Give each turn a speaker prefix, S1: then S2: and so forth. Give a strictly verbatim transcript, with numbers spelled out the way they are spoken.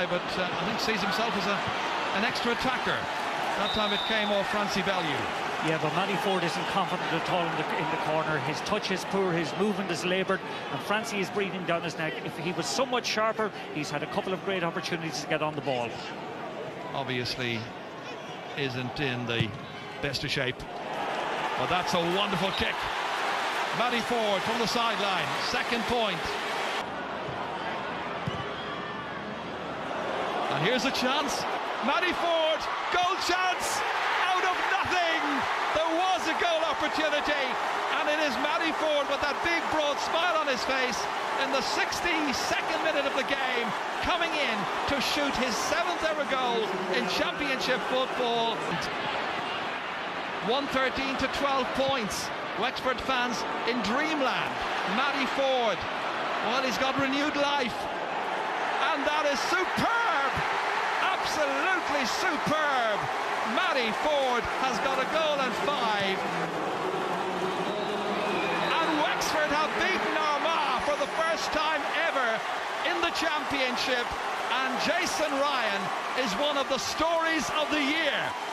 S1: try, but uh, I think sees himself as a, an extra attacker. That time it came off Francie Bellew.
S2: Yeah, but Matty Ford isn't confident at all in the, in the corner. His touch is poor, his movement is laboured, and Francie is breathing down his neck. If he was somewhat sharper, he's had a couple of great opportunities to get on the ball.
S1: Obviously isn't in the best of shape, but that's a wonderful kick. Matty Ford from the sideline, second point. And here's a chance. Matty Ford, goal chance, out of nothing. There was a goal opportunity, and it is Matty Ford with that big broad smile on his face in the sixty-second minute of the game, coming in to shoot his seventh ever goal in championship football. one thirteen to twelve points. Wexford fans in dreamland. Matty Ford, well, he's got renewed life, and that is superb, absolutely superb. Matty Ford has got a goal and five, and Wexford have beaten Armagh for the first time ever in the championship, and Jason Ryan is one of the stories of the year.